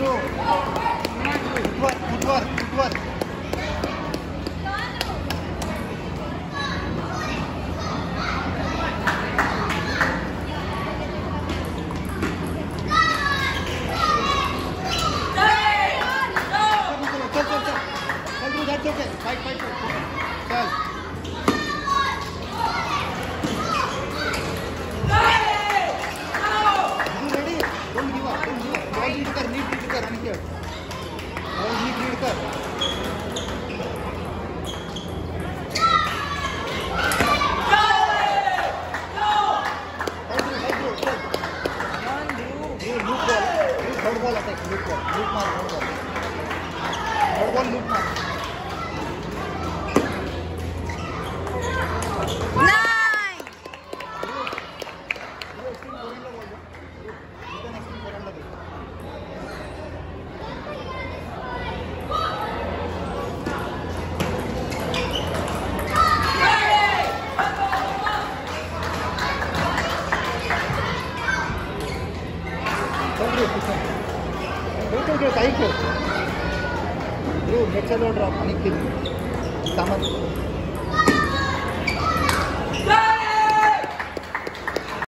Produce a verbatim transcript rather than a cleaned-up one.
Andrew. Footwork, footwork, footwork. That's okay. Fight, fight, fight. Chal. You ready? Don't give up. Don't give up. Ball lead kar, lead lead kar, Aniket. Ball lead lead kar. Hold through, hold through, chal. You loop ball. You third ball attack. Loop ball. Loop maar, third ball. Third ball loop maar. Okay, okay, thank you. Bro, next one drop. Nikhil. Saman.